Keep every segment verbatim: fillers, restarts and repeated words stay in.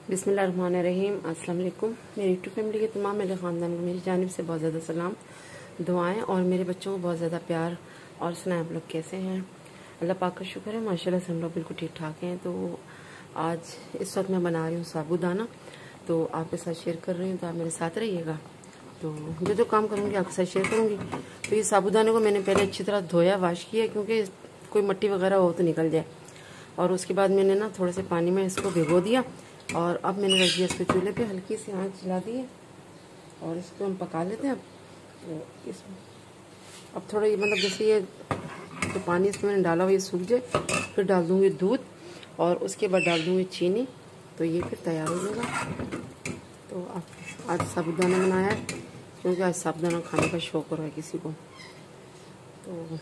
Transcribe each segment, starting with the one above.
बिस्मिल्लाहिर्रहमानिर्रहीम। अस्सलाम वालेकुम। मेरी यूट्यूब फैमिली के तमाम मेरे ख़ानदान को मेरी जानिब से बहुत ज़्यादा सलाम, दुआएं और मेरे बच्चों को बहुत ज़्यादा प्यार। और सुनाएं आप लोग कैसे हैं? अल्लाह पाक का शुक्र है, माशाल्लाह से हम लोग बिल्कुल ठीक ठाक हैं। तो आज इस वक्त मैं बना रही हूँ साबूदाना, तो आपके साथ शेयर कर रही हूँ, तो आप मेरे साथ रहिएगा। तो जो जो काम करूँगी आपके साथ शेयर करूँगी। तो ये साबूदाने को मैंने पहले अच्छी तरह धोया, वाश किया, क्योंकि कोई मट्टी वगैरह हो तो निकल जाए। और उसके बाद मैंने ना थोड़े से पानी में इसको भिगो दिया और अब मैंने रख दिया इसको चूल्हे पे, हल्की सी आंच जला दी है और इसको हम पका लेते हैं। अब तो इस अब थोड़ा ये मतलब जैसे ये तो पानी इसमें मैंने डाला हुआ ये सूख जाए, फिर डाल दूँगी दूध और उसके बाद डाल दूँगी चीनी, तो ये फिर तैयार हो जाएगा। तो अब आज साबूदाना बनाया है, क्योंकि आज साबूदाना खाने का शौक हो रहा है किसी को। तो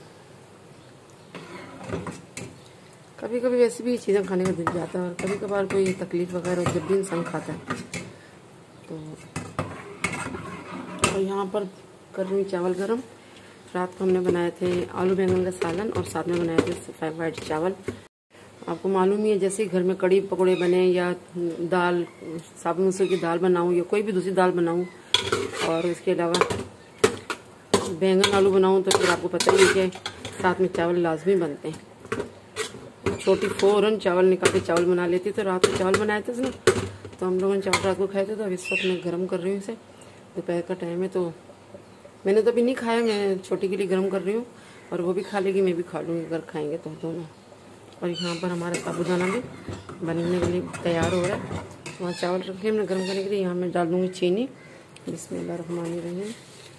कभी कभी वैसे भी चीज़ें खाने का दिल जाता है और कभी कभार कोई तकलीफ़ वगैरह जब भी इंसान खाता है। तो और यहाँ पर कर रही हूँ चावल गरम। रात को हमने बनाए थे आलू बैंगन का सालन और साथ में बनाए थे सफ़ेद वाइट चावल। आपको मालूम ही है, जैसे घर में कड़ी पकौड़े बने या दाल साबुत मसूर की दाल बनाऊँ या कोई भी दूसरी दाल बनाऊँ और उसके अलावा बैंगन आलू बनाऊँ, तो फिर आपको पता ही है कि साथ में चावल लाजमी बनते हैं। छोटी फ़ौरन चावल निकाल के चावल बना लेती, तो रात को चावल बनाए थे ना, तो हम लोगों ने चावल रात को खाए थे। तो अब इस वक्त मैं गर्म कर रही हूँ इसे, दोपहर का टाइम है, तो मैंने तो अभी नहीं खाया, मैं छोटी के लिए गर्म कर रही हूँ और वो भी खा लेगी, मैं भी खा लूँगी अगर खाएंगे तो दोनों। और यहाँ पर हमारा साबूदाना भी बनने के लिए तैयार हो रहा है। वहाँ चावल रखे हमने गर्म करने के लिए, यहाँ मैं डाल दूँगी चीनी। बिस्मिल्लाहिर्रहमानिर्रहीम।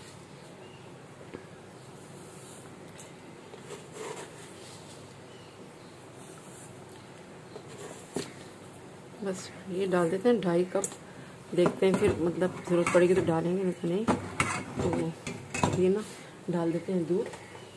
बस ये डाल देते हैं ढाई कप, देखते हैं फिर मतलब ज़रूरत पड़ेगी तो डालेंगे, नहीं तो नहीं। तो ये ना डाल देते हैं दूध।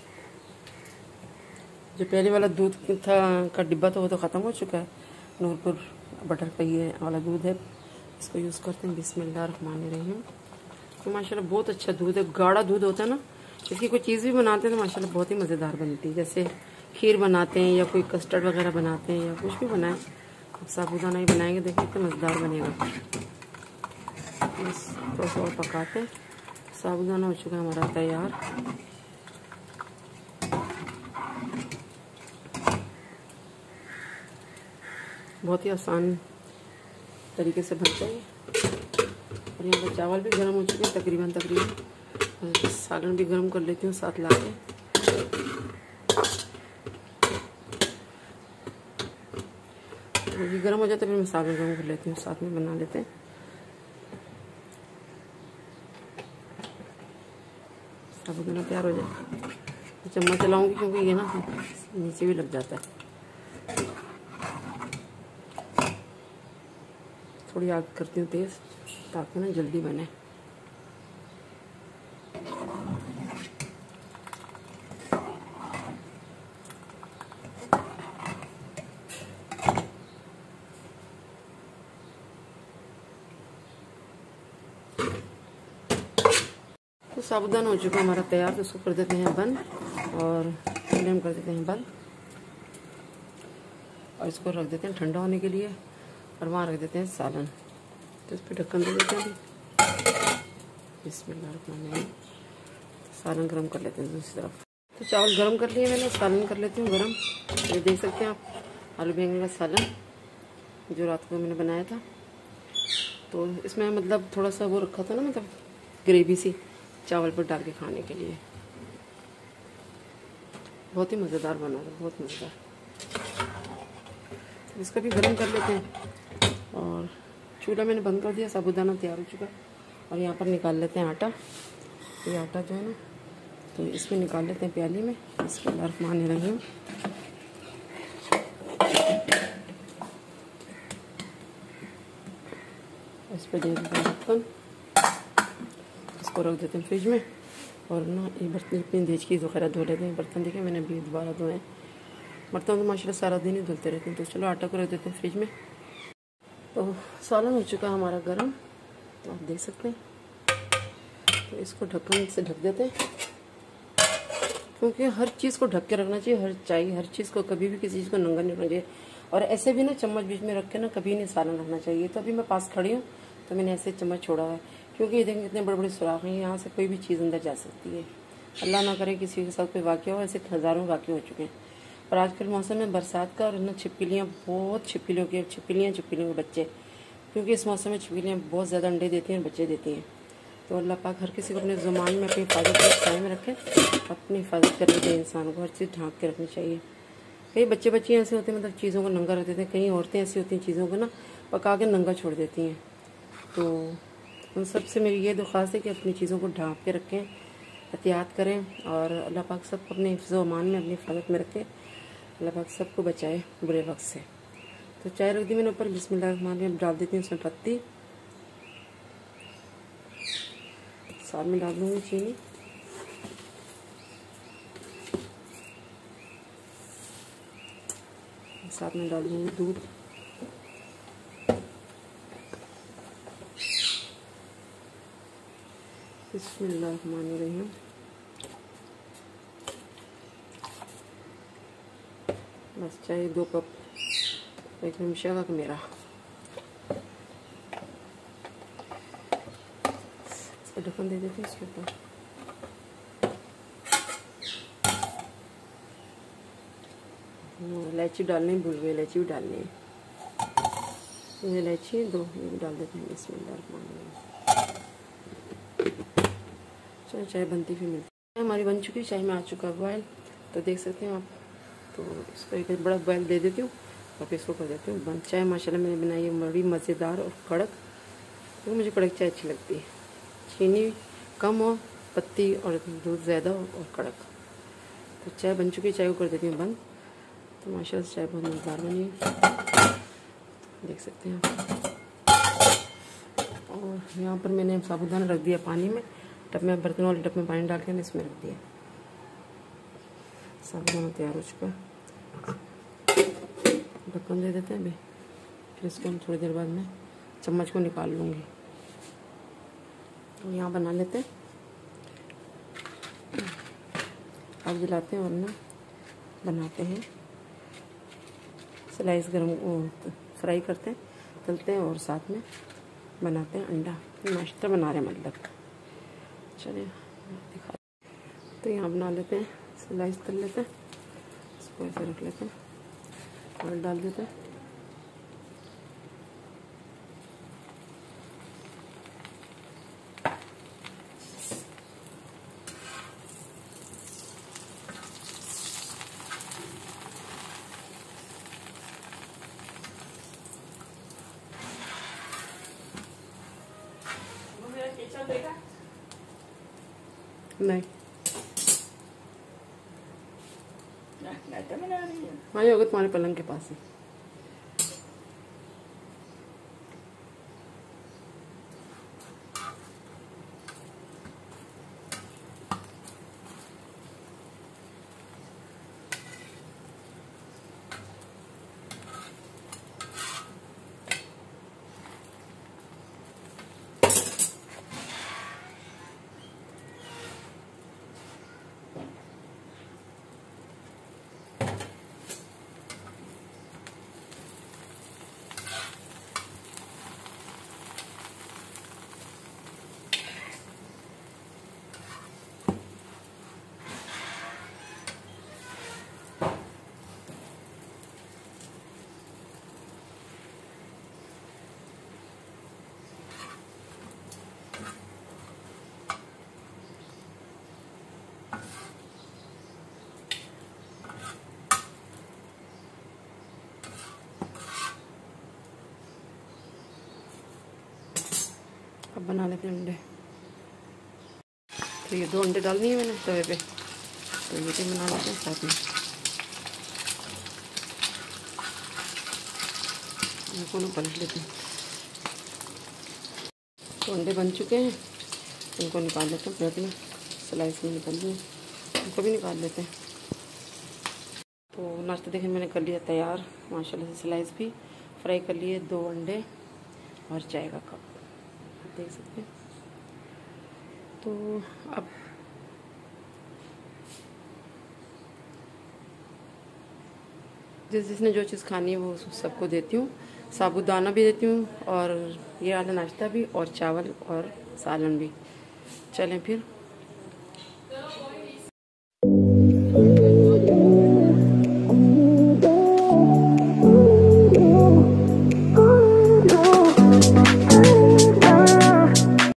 जो पहले वाला दूध था का डिब्बा था वो तो ख़त्म हो चुका है, नूरपुर बटर का ये वाला दूध है, इसको यूज़ करते हैं। बिस्मिल्लाहिर्रहमानिर्रहीम। तो माशाल्लाह बहुत अच्छा दूध है, गाढ़ा दूध होता है ना, इसकी कोई चीज़ भी बनाते हैं तो माशाल्लाह बहुत ही मज़ेदार बनती है। जैसे खीर बनाते हैं या कोई कस्टर्ड वगैरह बनाते हैं या कुछ भी बनाएं, अब साबूदाना ही बनाएंगे, देखिए कितना मज़ेदार बनेगा। बस थोड़ा सा और पकाते हैं। साबूदाना हो चुका है हमारा तैयार। बहुत ही आसान तरीके से बनता है। और यहाँ पर चावल भी गर्म हो चुके हैं तकरीबन तकरीबन। सालन भी गर्म कर लेती हूँ साथ ला के। ये गर्म हो जाता है फिर मैं सालन गर्म कर लेती हूँ, साथ में बना लेते हैं। साबूदाना तैयार हो जाए, चम्मच चलाऊंगी क्योंकि ये ना नीचे भी लग जाता है। थोड़ी आग करती हूँ तेज़, ताकि ना जल्दी बने। तो साबूदाना हो चुका है हमारा तैयार, तो इसको कर देते हैं बंद और फ्लेम कर देते हैं बंद और इसको रख देते हैं ठंडा होने के लिए। और वहाँ रख देते हैं सालन, तो इस पर ढक्कन दे देते हैं। बिस्मिल्लाह, सालन गरम कर लेते हैं दूसरी तरफ। तो चावल गरम कर लिए मैंने, सालन कर लेती हूँ गरम। ये देख सकते हैं आप आलू बैंगन का सालन जो रात को मैंने बनाया था। तो इसमें मतलब थोड़ा सा वो रखा था ना, मतलब ग्रेवी सी चावल पर डाल के खाने के लिए, बहुत ही मज़ेदार बना था, बहुत मज़ेदार। इसको भी गर्म कर लेते हैं और चूल्हा मैंने बंद कर दिया। साबूदाना तैयार हो चुका और यहाँ पर निकाल लेते हैं आटा। ये आटा जो है ना, तो इसमें निकाल लेते हैं प्याली में। बिस्मिल्लाहिर्रहमानिर्रहीम। इस पर दे देते हैं ढक्कन, इसको रख देते हैं फ्रिज में। और ना ये बर्तन अपनी देचकी वगैरह धो लेते हैं। बर्तन देखें मैंने अभी दोबारा धोए, बर्तन तो माशाल्लाह सारा दिन ही धुलते रहते हैं। तो चलो आटा को रख देते हैं फ्रिज में। तो सालन हो चुका है हमारा गरम, तो आप देख सकते हैं। तो इसको ढक्कन से ढक देते हैं, क्योंकि हर चीज़ को ढक के रखना चाहिए। हर चाहिए हर चीज़ को, कभी भी किसी चीज़ को नंगा नहीं रखना चाहिए। और ऐसे भी ना चम्मच बीच में रख के ना कभी नहीं सालन रखना चाहिए। तो अभी मैं पास खड़ी हूँ तो मैंने ऐसे चम्मच छोड़ा है, क्योंकि देखिए इतने बड़े बड़े सुराख हैं, यहाँ से कोई भी चीज़ अंदर जा सकती है। अल्लाह ना करे किसी के साथ कोई वाक़या हो, ऐसे हज़ारों वाक़े हो चुके हैं। और आजकल मौसम में बरसात का, और ना छिपकलियाँ, बहुत छिपकलियों के छिपकलियाँ छिपकलियों के बच्चे, क्योंकि इस मौसम में छिपकलियाँ बहुत ज़्यादा अंडे देती हैं, बच्चे देती हैं। तो अल्लाह पाक हर किसी को अपने ज़ुबान में अपनी हिफाजत के साए में रखे, अपनी हिफाजत करनी चाहिए इंसान को, हर चीज़ ढांक के रखनी चाहिए। कई बच्चे बच्चियाँ ऐसे होते हैं मतलब चीज़ों को नंगा रख देते हैं, कई औरतें ऐसी होती हैं चीज़ों को ना पका के नंगा छोड़ देती हैं। तो उन सबसे मेरी ये दरख्वास्त है कि अपनी चीज़ों को ढांप के रखें, एहतियात करें, और अल्लाह पाक सबको अपने हिफ्ज़-ओ अमान में अपनी हिफाजत में रखे। अल्लाह पाक सबको बचाए बुरे वक्त से। तो चाय रख दी मैंने ऊपर, बिस्मिल्लाह डाल देती हूँ उसमें पत्ती, साथ में डाल दूँगी चीनी, साथ में डाल दूँगी दूध, बिस्मिल्लाहिर्रहमानिर्रहीम। बस चाय दो कप, एक निमिषा का मेरा। इसका ढक्कन दे देते हैं इसके ऊपर। इलायची डालनी भूल गई, इलायची भी डालनी है। ये इलायची दो, ये भी डाल देते हैं। बिस्मिल्लाहिर्रहमानिर्रहीम। चाय चाय बनती हुई मिलती है। हमारी बन चुकी चाय में आ चुका बॉयल, तो देख सकते हैं आप। तो इसको एक बड़ा बॉयल दे देती हूँ और फिर इसको कर देती हूँ बंद। चाय माशाल्लाह मैंने बनाई है बड़ी मज़ेदार और कड़क, तो मुझे कड़क चाय अच्छी लगती है। चीनी कम हो, पत्ती और दूध ज़्यादा हो और कड़क। तो चाय बन चुकी है, चाय को कर देती हूँ बंद। तो माशाल्लाह चाय बहुत मज़ेदार बनी है, देख सकते हैं आप। और यहाँ पर मैंने साबुदाना रख दिया पानी में, टब में, बर्तन वाले टब में पानी डाल के इसमें रख दिया। साबुदाना तैयार हो चुका है। ढक्कन दे देते हैं अभी, फिर इसको हम थोड़ी देर बाद में चम्मच को निकाल लूँगी। तो यहाँ बना लेते हैं, आग जलाते हैं और ना बनाते हैं स्लाइस गरम फ्राई करते हैं, तलते हैं और साथ में बनाते हैं अंडा। नाश्ता बना रहे हैं मतलब। चलिए दिखा, तो यहाँ बना लेते हैं, स्लाइस तल लेते हैं, इसको ऐसे रख लेते हैं और डाल देते हैं। नहीं हाँ, ये होगा तुम्हारे पलंग के पास ही। अब बना लेते हैं अंडे। तो ये दो अंडे डाल दिए मैंने तवे पे, तो ये भी बना लेते हैं साथ में। इनको ना पलट लेते हैं। तो अंडे बन चुके हैं, इनको निकाल लेते हैं प्लेट में, स्लाइस में निकाल दिए, इनको भी निकाल लेते हैं। तो नाश्ता देखिए मैंने कर लिया तैयार माशाल्लाह से। स्लाइस भी फ्राई कर लिए, दो अंडे और चाय का कप, देख सकते हैं। तो अब जिस जिसने जो चीज़ खानी है वो सबको देती हूँ। साबुदाना भी देती हूँ और ये वाला नाश्ता भी, और चावल और सालन भी। चलें फिर।